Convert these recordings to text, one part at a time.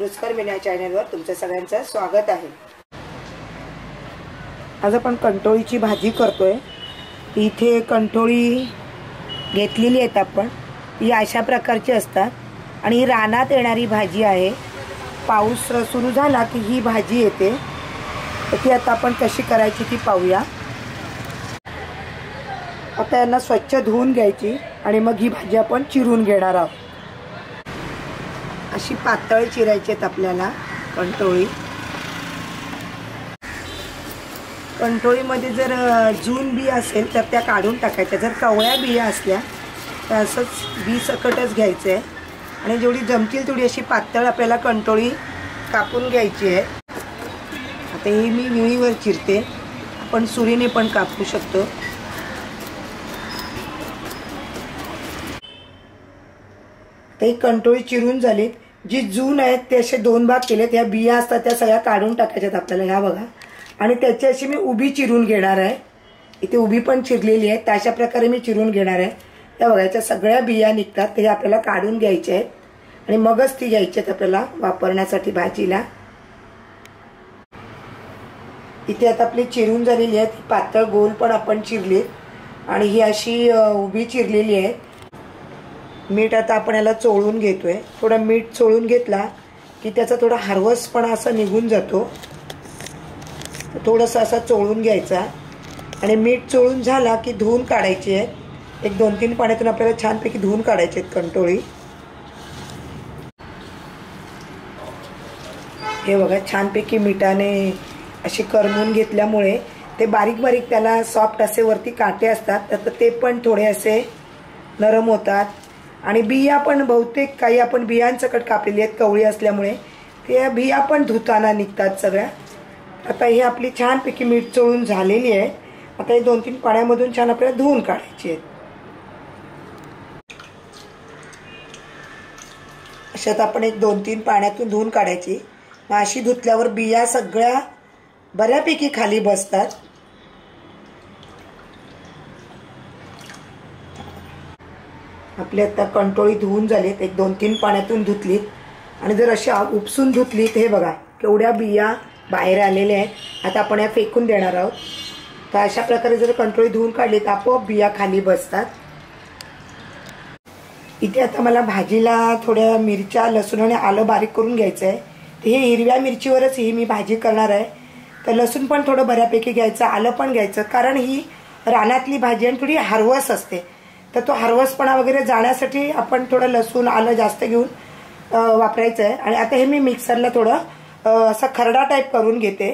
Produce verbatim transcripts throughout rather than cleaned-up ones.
रुचकर मेनू या चॅनलवर तुमचं सगळ्यांचं स्वागत आहे। आज आपण कंटोळीची भाजी करतोय। इथे कंटोळी घेतलेली आहेत आपण, ही अशा प्रकारची असतात आणि रानात येणारी भाजी आहे। पाऊस सुरू झाला की ही भाजी येते, तर ती आता आपण कशी करायची ती पाहूया। आता यांना स्वच्छ धुवून घ्यायची आणि मग ही भाजी आपण चिरून घेणार आहोत। अशी पातळ चिरायची आहेत आपल्याला कंटोळी। कंटोळीमध्ये जर जून बी असेल तर त्या काढून टाकायच्या, जर कवळ्या बिया असल्या तर असंच बी सकटच घ्यायचं आहे आणि जेवढी जमतील तेवढी अशी पातळ आपल्याला कंटोळी कापून घ्यायची आहे। आता ही मी विळीवर चिरते, आपण सुरीने पण कापू शकतो। ते कंटोळी चिरून झाली, जी जून आहेत ते असे दोन भाग केलेत। ह्या बिया असतात त्या सगळ्या काढून टाकायच्यात आपल्याला, ह्या बघा। आणि त्याची अशी मी उभी चिरून घेणार आहे। इथे उभी पण चिरलेली आहे, अशा प्रकारे मी चिरून घेणार आहे। त्या बघायच्या सगळ्या बिया निघतात, ते आपल्याला काढून घ्यायचे आहेत आणि मगच ती घ्यायची आहेत आपल्याला वापरण्यासाठी भाजीला। इथे आता आपली चिरून झालेली आहे, पातळ गोल पण आपण चिरली आणि ही अशी उभी चिरलेली आहे। मीठ आता आपण याला चोळून घेतोय। थोडं मीठ चोळून घेतला की त्याचा थोडा हरवसपणा असा निघून जातो। थोडंसं असा चोळून घ्यायचा आणि मीठ चोळून झाला की धुवून काढायची आहे। एक दोन तीन पाण्यातून आपल्याला छानपैकी धुवून काढायचे आहेत कंटोळी। हे बघा, छानपैकी मिठाने अशी करमून घेतल्यामुळे ते बारीक बारीक त्याला सॉफ्ट असे वरती काटे असतात, तर ते पण थोडे असे नरम होतात। आणि बिया पण बहुतेक काही आपण बियांसकट कापलेली आहेत कवळी असल्यामुळे, त्या बिया पण धुताना निघतात सगळ्या। आता ही आपली छानपैकी मीठ चोळून झालेली आहे। आता हे दोन तीन पाण्यामधून छान आपल्याला धुवून काढायची आहेत। अशात आपण एक दोन तीन पाण्यातून धुवून काढायची। मग अशी धुतल्यावर बिया सगळ्या बऱ्यापैकी खाली बसतात। आपली आता कंटोळी धुवून झालीत, एक दोन तीन पाण्यातून धुतलीत आणि जर अशा उपसून धुतलीत, हे बघा केवढ्या बिया बाहेर आलेल्या आहेत। आता आपण या फेकून देणार आहोत। तर अशा प्रकारे जर कंटोळी धुवून काढली तर आपोआप बिया खाली बसतात। इथे आता मला भाजीला थोड्या मिरच्या, लसूण आणि आलं बारीक करून घ्यायचं आहे। तर हे हिरव्या मिरचीवरच ही मी भाजी करणार आहे, तर लसूण पण थोडं बऱ्यापैकी घ्यायचं, आलं पण घ्यायचं, कारण ही रानातली भाजी आणि थोडी हरवस असते, तर तो हरवसपणा वगैरे जाण्यासाठी आपण थोडं लसूण आलं जास्त घेऊन वापरायचं आहे। आणि आता हे मी मिक्सरला थोडं असं खरडा टाईप करून घेते।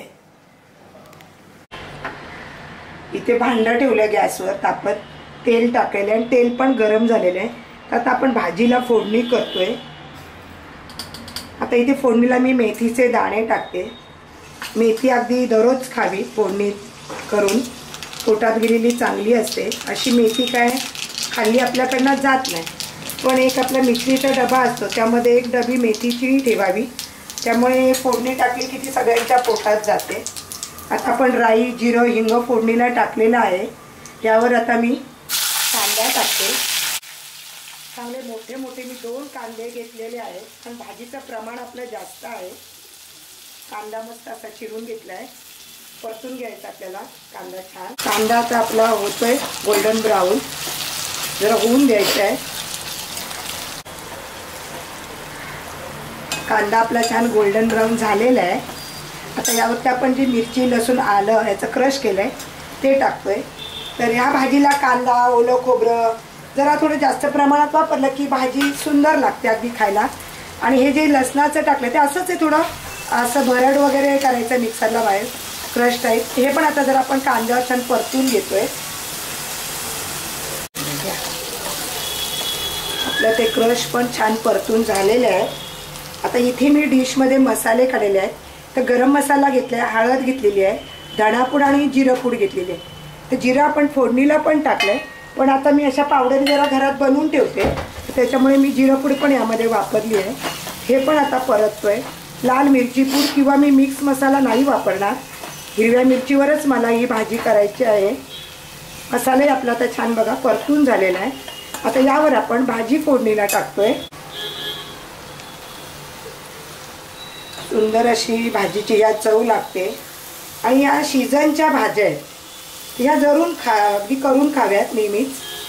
इथे भांडं ठेवलं गॅसवर तापत, तेल टाकलेलं आहे आणि तेल पण गरम झालेलं आहे। तर आता आपण भाजीला फोडणी करतोय। आता इथे फोडणीला मी मेथीचे दाणे टाकते। मेथी अगदी दररोज खावी, फोडणी करून पोटात गेलेली चांगली असते। अशी मेथी काय खाल्ली आपल्याकडनं जात नाही, पण एक आपला मिश्रीचा डबा असतो त्यामध्ये एक डबी मेथीची ठेवावी, त्यामुळे फोडणी टाकली की ती सगळ्यांच्या पोटात जाते। आता आपण राई, जिरं, हिंग फोडणीला टाकलेलं आहे। यावर आता मी कांदा टाकते। चांगले मोठे मोठे मी दोन कांदे घेतलेले आहेत, पण भाजीचं प्रमाण आपलं जास्त आहे। कांदा मस्त असा चिरून घेतला आहे, परतून घ्यायचा आपल्याला कांदा छान। कांदा आता आपला होतोय गोल्डन ब्राऊन, जरा होऊन द्यायचा आहे। कांदा आपला छान गोल्डन ब्राऊन झालेला आहे। आता यावरती आपण जी मिरची, लसूण, आलं याचं क्रश केलंय ते टाकतोय। तर या भाजीला कांदा, ओलं खोबरं जरा थोडं जास्त प्रमाणात वापरलं की भाजी सुंदर लागते अगदी खायला। आणि हे जे लसणाचं टाकलं ते असंच आहे, थोडं असं भरड वगैरे करायचं मिक्सरला बाहेर, क्रश टाईप। हे पण आता जर आपण कांद्यावर छान परतून घेतोय। आपलं ते क्रश पण छान परतून झालेलं आहे। आता इथे मी डिशमध्ये मसाले काढलेले आहेत। तर गरम मसाला घेतला आहे, हळद घेतलेली आहे, धणापूड आणि जिरंपूड घेतलेली आहे। तर जिरं आपण फोडणीला पण टाकलंय, पण आता मी अशा पावडरी जरा घरात बनवून ठेवते, त्याच्यामुळे मी जिरंपूड पण यामध्ये वापरली आहे। हे पण आता परततोय। लाल मिरची पूड किंवा मी मिक्स मसाला नाही वापरणार, हिरव्या मिरचीवरच मला ही भाजी करायची आहे। मसाले आपला आता छान बघा परतून झालेला आहे। आता यावर आपण भाजी फोडणीला टाकतोय। सुंदर अशी भाजीची या चव लागते आणि या सीझनच्या भाज्या आहेत ह्या जरूर खा अगदी करून खाव्यात नेहमीच।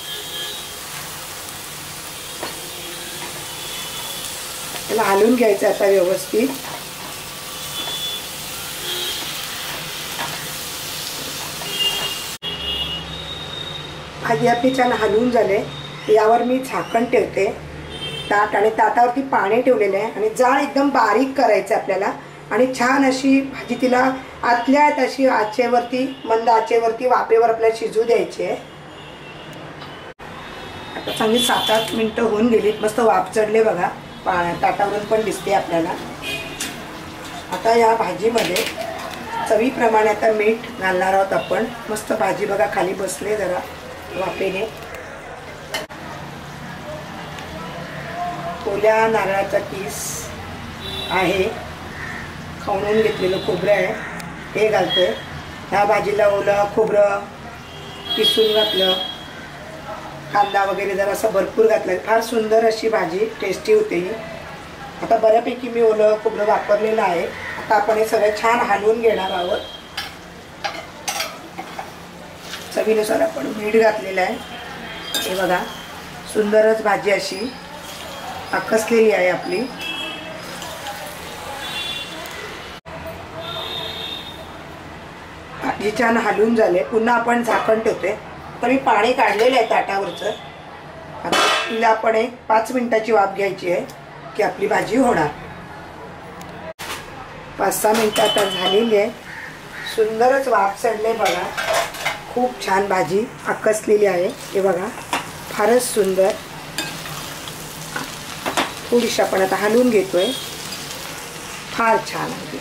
त्याला हलवून घ्यायचं आता व्यवस्थित। भाजी आपली छान हलवून झाले, यावर मी झाकण ठेवते ताट आणि ताटावरती पाणी ठेवलेलं आहे आणि जाळ एकदम बारीक करायचं आपल्याला आणि छान अशी भाजी तिला आतल्या आत अशी आचेवरती मंद आचेवरती वाफेवर आपल्याला शिजू द्यायची आहे। आता चांगली सात आठ मिनटं होऊन गेलीत, मस्त वाफ चढले बघा, पाण्या ताटावरून पण दिसते आपल्याला। आता या भाजीमध्ये चवीप्रमाणे आता मीठ घालणार आहोत आपण। मस्त भाजी बघा खाली बसले जरा वाफेने। ओल्या नारळाचा किस आहे, खवणून घेतलेलं खोबरं आहे हे घालतोय। ह्या भाजीला ओलं खोबरं किसून घातलं, कांदा वगैरे जरा असं भरपूर घातलं, फार सुंदर अशी भाजी टेस्टी होते ही। आता बऱ्यापैकी मी ओलं खोबरं वापरलेलं आहे। आता आपण हे सगळं छान हलवून घेणार आहोत। चवीनुसार आपण मीठ घातलेलं आहे, हे बघा सुंदरच भाजी अशी आकसलेली आहे आपली। भाजी छान हलवून झाले, पुन्हा आपण झाकण ठेवते। तर मी पाणी काढलेलं आहे ताटावरचं। आता तिला आपण एक पाच मिनिटाची वाफ घ्यायची आहे की आपली भाजी होणार। पाच सहा मिनिटं आता झालेली आहे, सुंदरच वाफ चढले बघा, खूप छान भाजी आकसलेली आहे हे बघा, फारच सुंदर। थोडीशी आपण आता हलवून घेतोय, फार छान आहे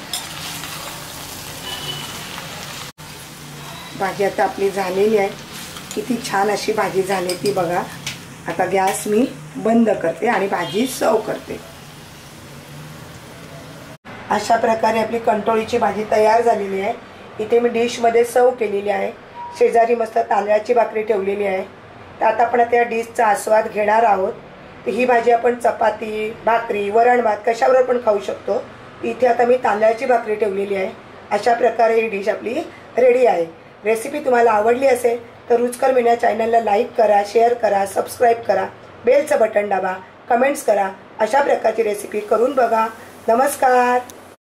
भाजी। आता आपली झालेली आहे, किती छान अशी भाजी झाली ती बघा। आता गॅस मी बंद करते आणि भाजी सर्व करते। अशा प्रकारे आपली कंटोळीची भाजी तयार झालेली आहे। इथे मी डिशमध्ये सर्व केलेली आहे। शेजारी मस्त तांदळाची भाकरी ठेवलेली आहे। तर आता आपण त्या डिशचा आस्वाद घेणार आहोत। तर ही भाजी आपण चपाती, भाकरी, वरण भात कशाबरोबर पण खाऊ शकतो। इथे आता मी तांदळाची भाकरी ठेवलेली आहे। अशा प्रकारे ही डिश आपली रेडी आहे। रेसिपी तुम्हाला आवडली असेल तर रुचकर मेन्यू चॅनलला लाईक करा, शेअर करा, सबस्क्राईब करा, बेलचं बटन दाबा, कमेंट्स करा। अशा प्रकारची रेसिपी करून बघा। नमस्कार।